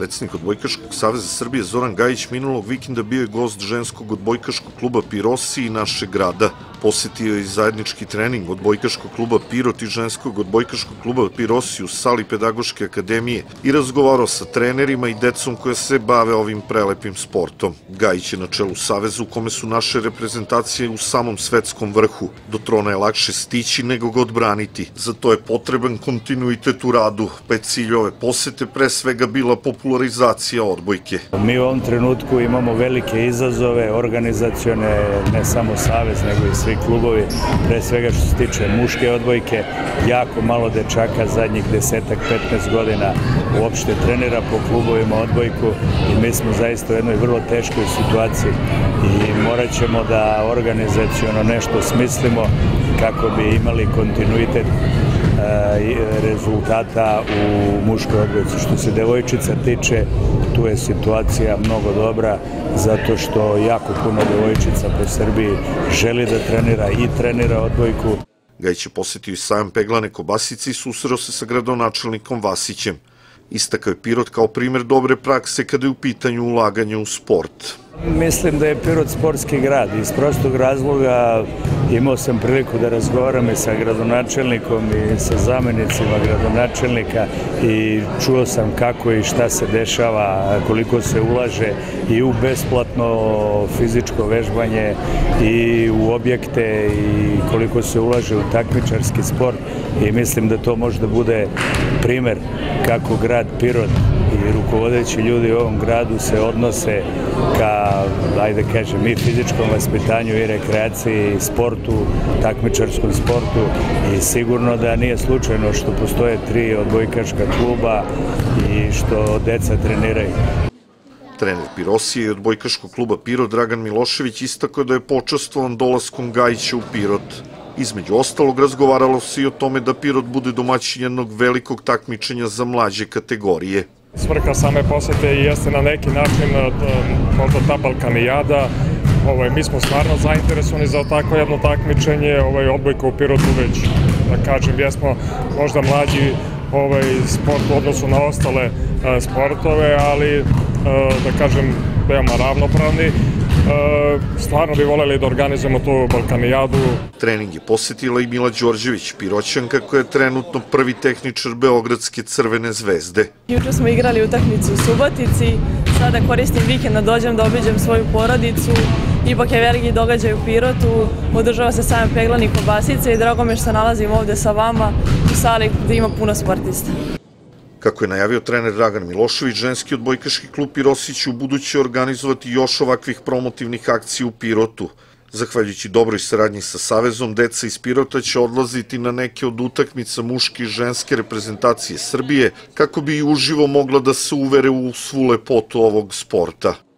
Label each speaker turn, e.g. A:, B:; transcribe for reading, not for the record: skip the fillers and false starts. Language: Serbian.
A: Predsjednik Odbojkaškog saveza Srbije Zoran Gajić minulog vikenda bio je gost ženskog odbojkaškog kluba Pirossi i našeg grada. Posetio je i zajednički trening odbojkaškog kluba Pirot i ženskog odbojkaškog kluba Pirossi u sali Pedagoške akademije i razgovarao sa trenerima i decom koja se bave ovim prelepim sportom. Gajić je na čelu saveza u kome su naše reprezentacije u samom svetskom vrhu. Do trona je lakše stići nego ga odbraniti. Za to je potreban kontinuitet u radu. 5 ciljeve posete pre svega bila popularizacija odbojke.
B: Mi u ovom trenutku imamo velike izazove organizacione, ne samo savez nego i svi klubovi, pre svega što se tiče muške odbojke. Jako malo dečaka zadnjih 10-15 godina uopšte trenira po klubovima odbojku i mi smo zaista u jednoj vrlo teškoj situaciji i morat ćemo da organizaciono nešto smislimo kako bi imali kontinuitet rezultata u muškoj odbojci. Što se devojčica tiče, tu je situacija mnogo dobra zato što jako puno devojčica po Srbiji želi da trenira i trenira odbojku.
A: Gajić je posetio i sajam peglane kobasice i susreo se sa gradonačelnikom Vasićem. Istakao je Pirot kao primjer dobre prakse kada je u pitanju ulaganje u sport.
B: Mislim da je Pirot sportski grad. Iz prostog razloga imao sam priliku da razgovaram i sa gradonačelnikom i sa zamenicima gradonačelnika i čuo sam kako i šta se dešava, koliko se ulaže i u besplatno fizičko vežbanje i u objekte i koliko se ulaže u takmičarski sport i mislim da to može da bude primer kako grad Pirot i rukovodeći ljudi u ovom gradu se odnose ka, ajde kažem, i fizičkom vaspitanju i rekreaciji, i sportu, takmičarskom sportu i sigurno da nije slučajno što postoje 3 odbojkaška kluba i što deca treniraju.
A: Trener Pirossija i odbojkaškog kluba Pirot Dragan Milošević istakao da je počastvovan dolaskom Gajića u Pirot. Između ostalog, razgovaralo se i o tome da Pirot bude domaćin jednog velikog takmičenja za mlađe kategorije.
C: Svrha same posete jeste na neki način možda ta balkanijada. Mi smo stvarno zainteresovani za tako jedno takmičenje. Odbojka u Pirotu već, da kažem, jesmo možda mlađi sport u odnosu na ostale sportove, ali, da kažem, veoma ravnopravni. Stvarno bi voljeli da organizujemo tu balkanijadu.
A: Trening je posetila i Mila Đorđević, Piroćanka koja je trenutno prvi tehničar Beogradske Crvene zvezde.
D: Juče smo igrali utakmicu u Subotici, sada koristim vikend da dođem da obiđem svoju porodicu. Ipak je veliki događaj u Pirotu, održava se sajam peglanih kobasica i drago me što se nalazim ovde sa vama u sali gde ima puno sportista.
A: Kako je najavio trener Dragan Milošević, ženski odbojkaški klub Pirossi će u buduće organizovati još ovakvih promotivnih akcija u Pirotu. Zahvaljujući dobroj saradnji sa Savezom, deca iz Pirota će odlaziti na neke od utakmica muške i ženske reprezentacije Srbije kako bi i uživo mogla da se uvere u svu lepotu ovog sporta.